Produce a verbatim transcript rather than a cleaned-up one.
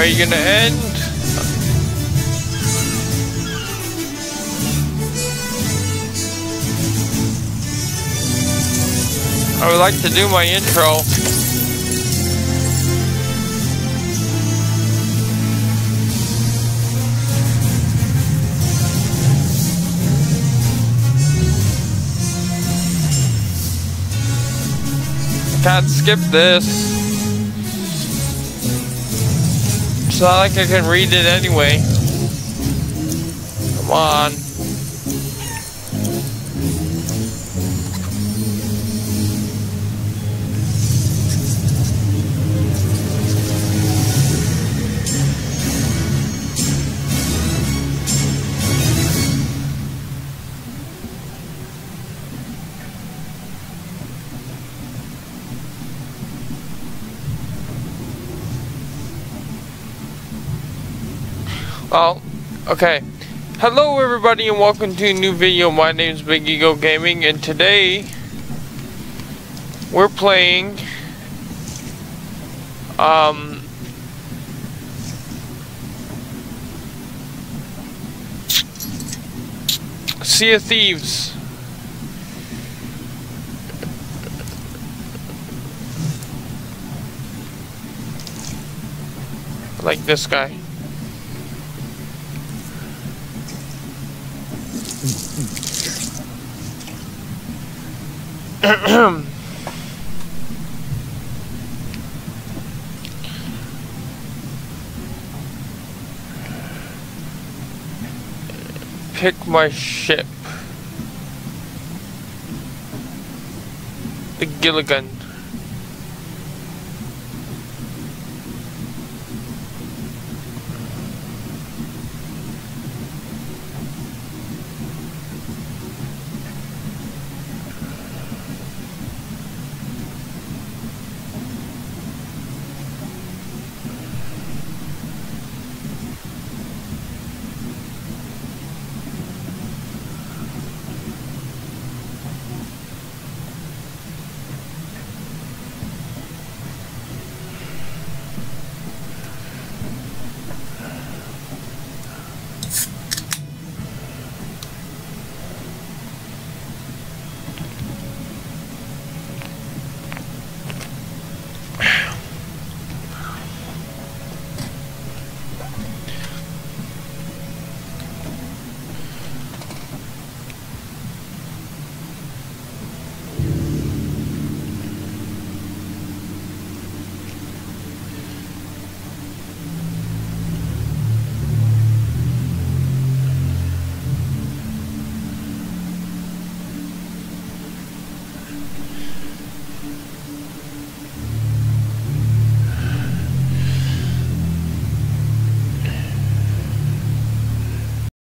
Are you gonna end? I would like to do my intro. Can't skip this. It's not like I can read it anyway. Come on. Well, okay. Hello everybody and welcome to a new video. My name is Big Ego Gaming and today we're playing um Sea of Thieves. Like this guy. Pick my ship. The Gilligan.